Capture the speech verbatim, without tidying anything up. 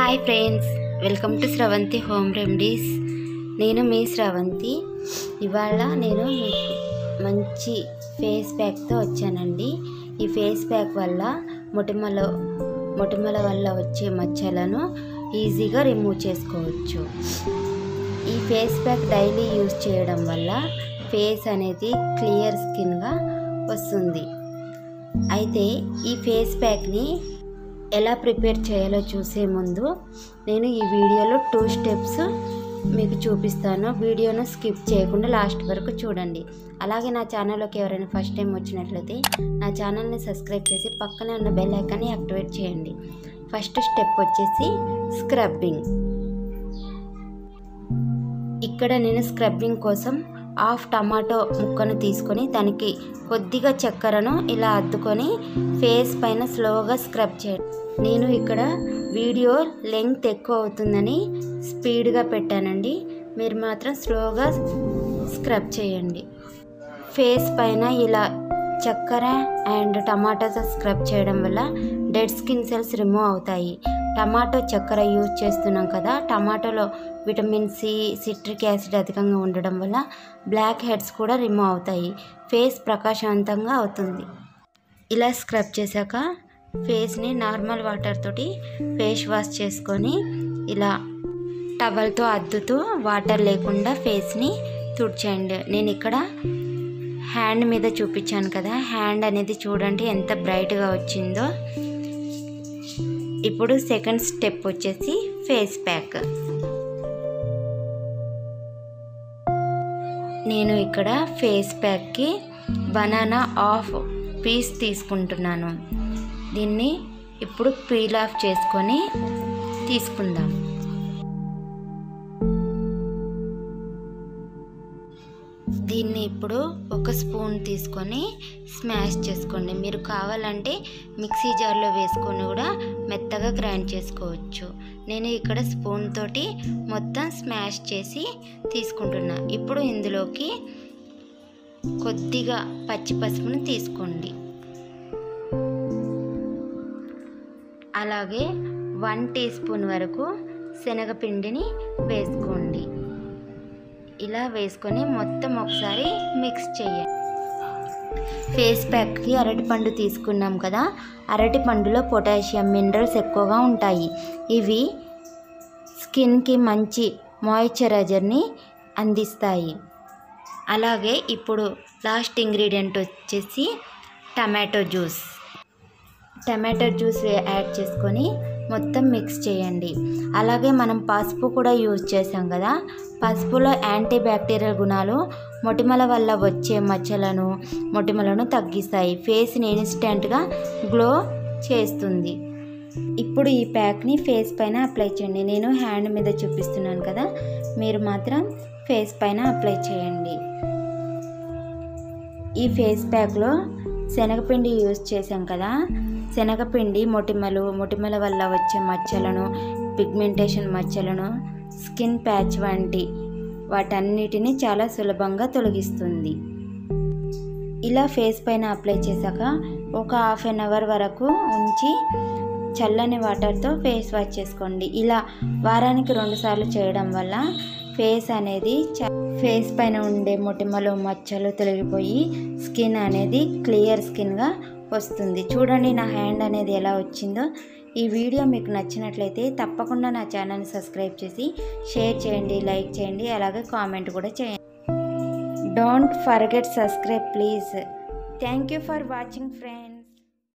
Hi friends, welcome to Sravanthi home remedies. నేను మీ శ్రవంతి. ఇవాళ నేను మీకు మంచి ఫేస్ ప్యాక్తో వచ్చానండి. ఈ ఫేస్ ప్యాక్ వల్ల మొటిమల మొటిమల వల్ల వచ్చే మచ్చలను ఈజీగా రిమూవ్ చేసుకోవచ్చు. ఈ ఫేస్ ప్యాక్ డైలీ యూజ్ చేయడం వల్ల ఫేస్ అనేది క్లియర్ స్కిన్గా వస్తుంది. అయితే ఈ ఫేస్ ప్యాక్ని ఎలా ప్రిపేర్ చేయాలో చూసే ముందు నేను ఈ వీడియోలో టూ స్టెప్స్ మీకు చూపిస్తాను. వీడియోను స్కిప్ చేయకుండా లాస్ట్ వరకు చూడండి. అలాగే నా ఛానల్లోకి ఎవరైనా ఫస్ట్ టైం వచ్చినట్లయితే నా ఛానల్ని సబ్స్క్రైబ్ చేసి పక్కనే ఉన్న బెల్ ఐకాన్ని యాక్టివేట్ చేయండి. ఫస్ట్ స్టెప్ వచ్చేసి స్క్రబ్బింగ్. ఇక్కడ నేను స్క్రబ్బింగ్ కోసం హాఫ్ టమాటో ముక్కను తీసుకొని దానికి కొద్దిగా చక్కెరను ఇలా అద్దుకొని ఫేస్ పైన స్లోగా స్క్రబ్ చేయండి. నేను ఇక్కడ వీడియో లెంగ్త్ ఎక్కువ అవుతుందని స్పీడ్గా పెట్టానండి. మీరు మాత్రం స్లోగా స్క్రబ్ చేయండి. ఫేస్ పైన ఇలా చక్కెర అండ్ టమాటాతో స్క్రబ్ చేయడం వల్ల డెడ్ స్కిన్ సెల్స్ రిమూవ్ అవుతాయి. టమాటో చక్కెర యూజ్ చేస్తున్నాం కదా, టమాటోలో విటమిన్ సి, సిట్రిక్ యాసిడ్ అధికంగా ఉండడం వల్ల బ్లాక్ హెడ్స్ కూడా రిమూవ్ అవుతాయి. ఫేస్ ప్రకాశవంతంగా అవుతుంది. ఇలా స్క్రబ్ చేశాక ఫేస్ని నార్మల్ వాటర్ తోటి ఫేస్ వాష్ చేసుకొని ఇలా టవల్తో అద్దుతూ వాటర్ లేకుండా ఫేస్ని తుడిచేయండి. నేను ఇక్కడ హ్యాండ్ మీద చూపించాను కదా, హ్యాండ్ అనేది చూడండి ఎంత బ్రైట్గా వచ్చిందో. ఇప్పుడు సెకండ్ స్టెప్ వచ్చేసి ఫేస్ ప్యాక్. నేను ఇక్కడ ఫేస్ ప్యాక్కి బనానా హాఫ్ పీస్ తీసుకుంటున్నాను. దీన్ని ఇప్పుడు పీల్ ఆఫ్ చేసుకొని తీసుకుందాం. దీన్ని ఇప్పుడు ఒక స్పూన్ తీసుకొని స్మాష్ చేసుకోండి. మీరు కావాలంటే మిక్సీ జార్లో వేసుకొని కూడా మెత్తగా గ్రైండ్ చేసుకోవచ్చు. నేను ఇక్కడ స్పూన్ తోటి మొత్తం స్మాష్ చేసి తీసుకుంటున్నా. ఇప్పుడు ఇందులోకి కొద్దిగా పచ్చి పసుపుని తీసుకోండి. అలాగే వన్ టీ స్పూన్ వరకు శనగపిండిని వేసుకోండి. ఇలా వేసుకొని మొత్తం ఒకసారి మిక్స్ చేయండి. ఫేస్ ప్యాక్కి అరటిపండు తీసుకున్నాం కదా, అరటిపండులో పొటాషియం, మినరల్స్ ఎక్కువగా ఉంటాయి. ఇవి స్కిన్కి మంచి మాయిశ్చరైజర్ని అందిస్తాయి. అలాగే ఇప్పుడు లాస్ట్ ఇంగ్రీడియంట్ వచ్చేసి tomato juice. Tomato juice add చేసుకొని మొత్తం మిక్స్ చేయండి. అలాగే మనం పసుపు కూడా యూజ్ చేసాం కదా, పసుపులో యాంటీ బ్యాక్టీరియల్ గుణాలు మొటిమల వల్ల వచ్చే మచ్చలను మొటిమలను తగ్గిస్తాయి. ఫేస్ని ఇన్స్టెంట్గా గ్లో చేస్తుంది. ఇప్పుడు ఈ ప్యాక్ని ఫేస్ పైన అప్లై చేయండి. నేను హ్యాండ్ మీద చూపిస్తున్నాను కదా, మీరు మాత్రం ఫేస్ పైన అప్లై చేయండి. ఈ ఫేస్ ప్యాక్లో శనగపిండి యూజ్ చేసాం కదా, శనగపిండి మొటిమలు మొటిమల వల్ల వచ్చే మచ్చలను, పిగ్మెంటేషన్ మచ్చలను, స్కిన్ ప్యాచ్ వంటి వాటన్నిటిని చాలా సులభంగా తొలగిస్తుంది. ఇలా ఫేస్ పైన అప్లై చేశాక ఒక హాఫ్ అన్ అవర్ వరకు ఉంచి చల్లని వాటర్తో ఫేస్ వాష్ చేసుకోండి. ఇలా వారానికి రెండు సార్లు చేయడం వల్ల ఫేస్ అనేది ఫేస్ పైన ఉండే మొటిమలు మచ్చలు తొలగిపోయి స్కిన్ అనేది క్లియర్ స్కిన్గా వస్తుంది. చూడండి నా హ్యాండ్ అనేది ఎలా వచ్చిందో. ఈ వీడియో మీకు నచ్చినట్లయితే తప్పకుండా నా ఛానల్ని సబ్స్క్రైబ్ చేసి షేర్ చేయండి, లైక్ చేయండి, అలాగే కామెంట్ కూడా చేయండి. Don't forget subscribe please. Thank you for watching friends.